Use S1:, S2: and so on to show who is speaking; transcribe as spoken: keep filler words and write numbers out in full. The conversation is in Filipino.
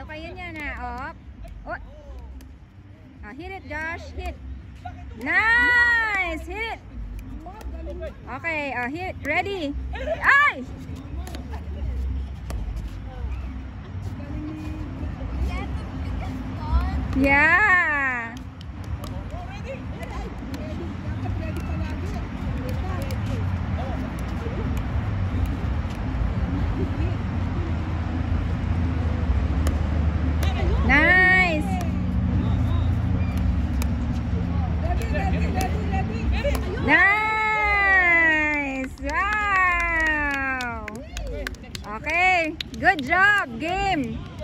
S1: kayo niya na. Oh. Oh. Oh, hit it, Josh. Hit. Nice. Hit it. Okay, oh, hit. Ready. Ay! Yeah. Nice. Nice. Wow. Okay. Good job, game.